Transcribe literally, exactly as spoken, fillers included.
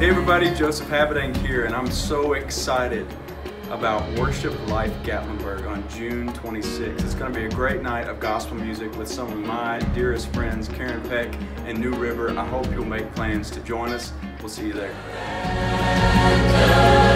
Hey everybody, Joseph Habedank here, and I'm so excited about WorshipLife Gatlinburg on June twenty-sixth. It's going to be a great night of gospel music with some of my dearest friends, Karen Peck and New River. I hope you'll make plans to join us. We'll see you there.